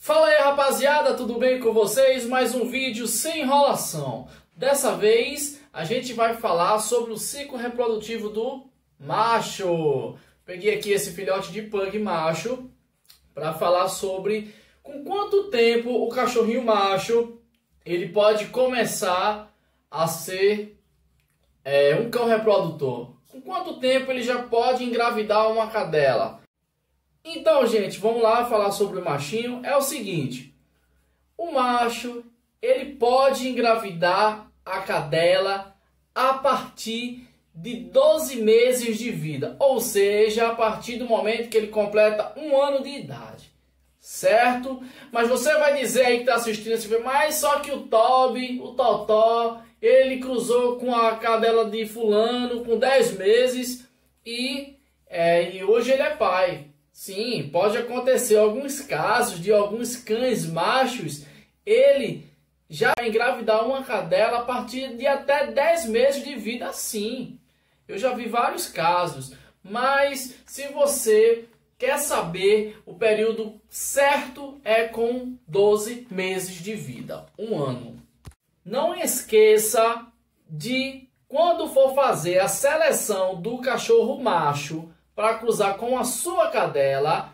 Fala aí, rapaziada, tudo bem com vocês? Mais um vídeo sem enrolação. Dessa vez a gente vai falar sobre o ciclo reprodutivo do macho. Peguei aqui esse filhote de pug macho para falar sobre com quanto tempo o cachorrinho macho ele pode começar a ser um cão reprodutor. Com quanto tempo ele já pode engravidar uma cadela? Então, gente, vamos lá falar sobre o machinho. É o seguinte, o macho, ele pode engravidar a cadela a partir de 12 meses de vida. Ou seja, a partir do momento que ele completa 1 ano de idade. Certo? Mas você vai dizer aí que está assistindo esse vídeo, mas só que o Toby, o Totó, ele cruzou com a cadela de fulano com 10 meses e hoje ele é pai. Sim, pode acontecer alguns casos de alguns cães machos, ele já engravidar uma cadela a partir de até 10 meses de vida, sim. Eu já vi vários casos, mas se você quer saber, o período certo é com 12 meses de vida, 1 ano. Não esqueça de, quando for fazer a seleção do cachorro macho, para cruzar com a sua cadela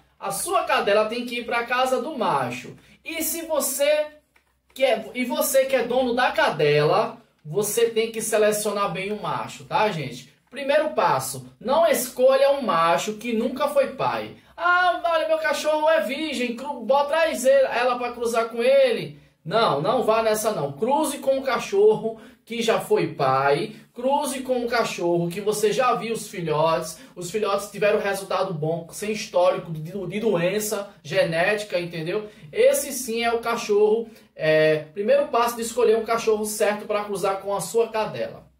tem que ir para a casa do macho. E se você que é dono da cadela, você tem que selecionar bem o macho, tá, gente? Primeiro passo, não escolha um macho que nunca foi pai. Ah, olha, meu cachorro é virgem, traz ela para cruzar com ele. Não vá nessa não. Cruze com um cachorro que já foi pai, cruze com um cachorro que você já viu os filhotes tiveram resultado bom, sem histórico de doença genética, entendeu? Esse sim é o cachorro, primeiro passo de escolher um cachorro certo para cruzar com a sua cadela.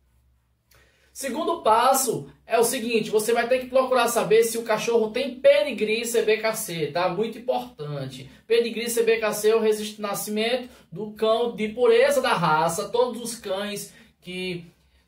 Segundo passo é o seguinte, você vai ter que procurar saber se o cachorro tem pedigree CBKC, tá? Muito importante. Pedigree CBKC é o registro de nascimento do cão de pureza da raça. Todos os cães que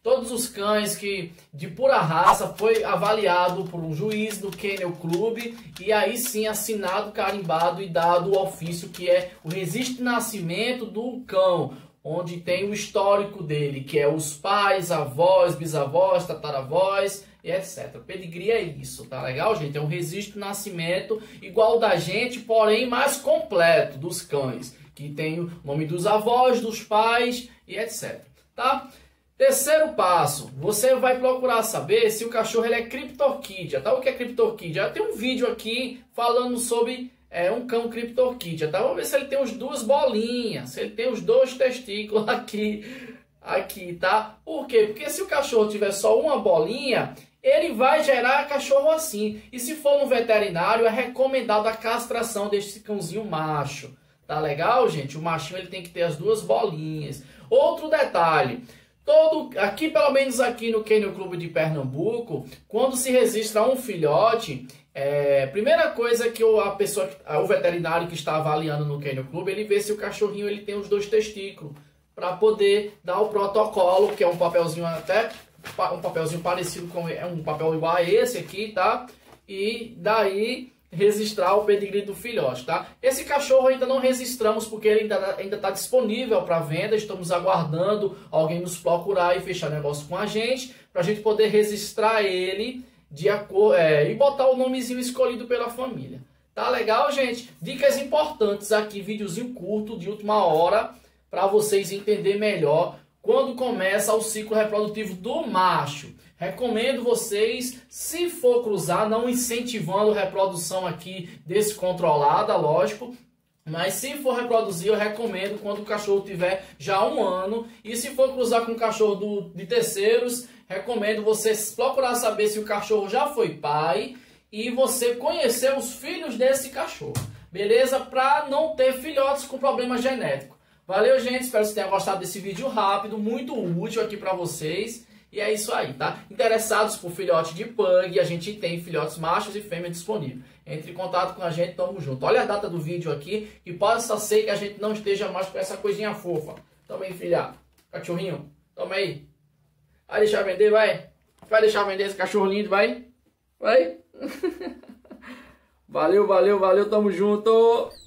de pura raça foi avaliado por um juiz do Kennel Club e aí sim assinado, carimbado e dado o ofício que é o registro de nascimento do cão, onde tem o histórico dele, que é os pais, avós, bisavós, tataravós e etc. Pedigree é isso, tá legal, gente? É um registro de nascimento igual da gente, porém mais completo dos cães, que tem o nome dos avós, dos pais e etc. Tá? Terceiro passo, você vai procurar saber se o cachorro ele é criptorquídea, tá? O que é criptorquídea? Tem um vídeo aqui falando sobre um cão criptorquídea, tá? Vamos ver se ele tem as 2 bolinhas, se ele tem os 2 testículos aqui, tá? Por quê? Porque se o cachorro tiver só uma bolinha, ele vai gerar cachorro assim. E se for no veterinário, é recomendado a castração desse cãozinho macho. Tá legal, gente? O machinho ele tem que ter as 2 bolinhas. Outro detalhe, aqui, pelo menos aqui no Kennel Club de Pernambuco, quando se registra um filhote, primeira coisa que o veterinário que está avaliando no Kennel Club, ele vê se o cachorrinho ele tem os 2 testículos, para poder dar o protocolo, que é um papelzinho um papelzinho parecido com um papel igual a esse aqui, tá? E daí registrar o pedigree do filhote, tá? Esse cachorro ainda não registramos porque ele ainda está disponível para venda. Estamos aguardando alguém nos procurar e fechar negócio com a gente, para a gente poder registrar ele e botar o nomezinho escolhido pela família. Tá legal, gente? Dicas importantes aqui, videozinho curto de última hora, para vocês entenderem melhor quando começa o ciclo reprodutivo do macho. Recomendo vocês, se for cruzar, não incentivando reprodução aqui descontrolada, lógico, mas se for reproduzir, eu recomendo quando o cachorro tiver já 1 ano. E se for cruzar com um cachorro de terceiros, recomendo vocês procurar saber se o cachorro já foi pai e você conhecer os filhos desse cachorro, beleza? Para não ter filhotes com problema genético. Valeu, gente, espero que vocês tenham gostado desse vídeo rápido, muito útil aqui para vocês. E é isso aí, tá? Interessados por filhote de pug, a gente tem filhotes machos e fêmeas disponíveis. Entre em contato com a gente, tamo junto. Olha a data do vídeo aqui, que possa ser que a gente não esteja mais com essa coisinha fofa. Toma aí, filha. Cachorrinho, toma aí. Vai deixar vender, vai? Vai deixar vender esse cachorro lindo, vai? Vai? Valeu, tamo junto.